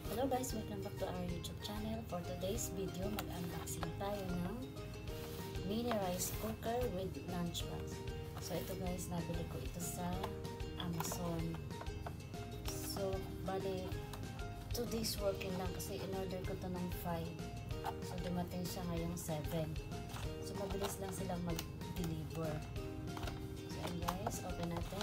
Hello guys, welcome back to our YouTube channel. For today's video, mag-unboxing tayo ng mini rice cooker with lunchbox. So ito guys, nabili ko ito sa Amazon. So bali 2 days working lang kasi in-order ko to ng 5. So dumating siya ngayong 7. So mabilis lang silang mag-deliver. So ayan guys, open natin.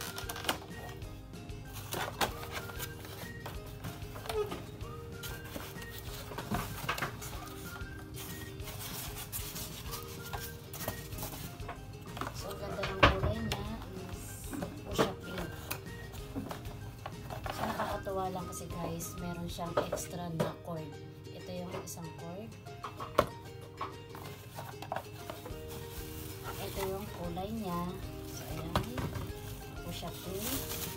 So ganda ng kulay niya is fuchsia pink. So nakakatuwa lang kasi guys, meron siyang extra na cord. Ito yung isang cord. Ito yung kulay niya. So ayan, fuchsia pink.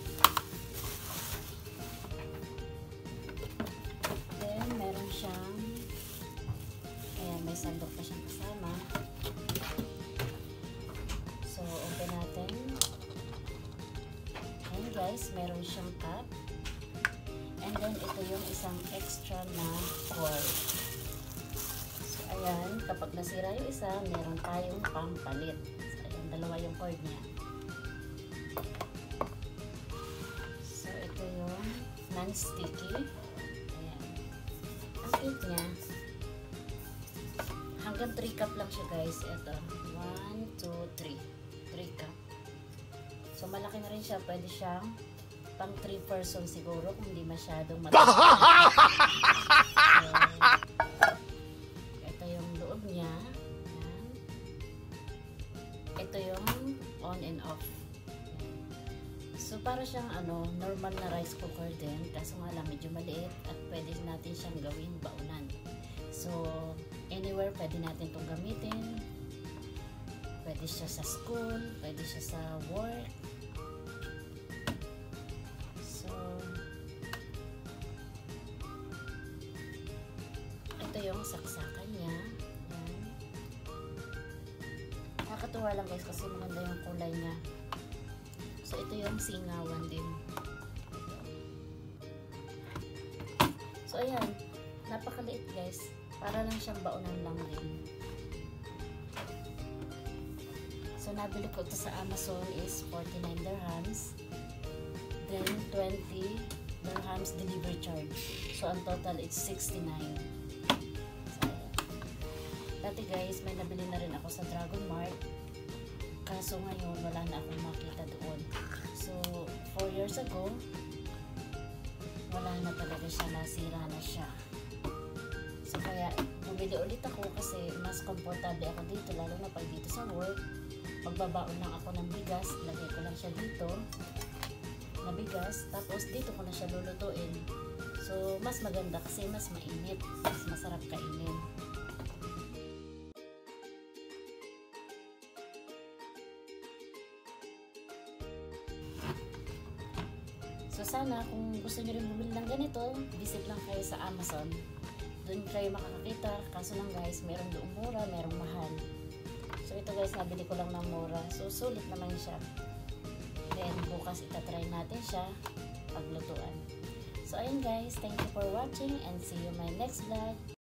Then meron siyang, ayan, may sandok pa siyang kasama. So open natin. Ayan guys, meron siyang cup. And then ito yung isang extra na cord. So ayan, kapag nasira yung isa, meron tayong pampalit. So ayan, dalawa yung cord niya. So ito yung non-sticky. Ayan. Ang cute niya. Hanggang 3 cup lang siya guys. Ito. 1, 2, 3 cup. So malaki na rin siya. Pwede siyang pang 3 person siguro kung hindi masyadong matapos. So, ito yung loob niya. Ayan. Ito yung on and off. Ayan. So para siyang normal na rice cooker din. Kaso nga lang medyo maliit at pwede natin siyang gawing baunan. So anywhere pwede natin itong gamitin. Pwede siya sa school, pwede siya sa work. So ito yung saksakan niya. Ayan. Nakakatuwa lang guys kasi maganda yung kulay niya. So ito yung singawan din. So ayan, napakaliit guys. Para lang siyang baunan lang din. So nabili ko ito sa Amazon is 49 dirhams. Then 20 dirhams delivery charge. So ang total is 69. So, dati guys, may nabili na rin ako sa Dragon Mart. Kaso ngayon wala na akong makita doon. So 4 years ago, wala na talaga siya, nasira na siya. So kaya bumili ulit ako kasi mas komportable ako dito, lalo na pag dito sa work. Magbabaon lang ako ng bigas, lagay ko lang siya dito na bigas, tapos dito ko na siya lulutuin. So mas maganda kasi mas mainit, mas masarap kainin. So sana kung gusto nyo rin bumili ng ganito, visit lang kayo sa Amazon. Doon kayo makakakita. Kaso lang guys, meron doong mura, merong mahal. So ito guys, nabili ko lang ng mura. So sulit naman siya. Then bukas itatry natin siya paglutuan. So ayun guys, thank you for watching and see you in my next vlog.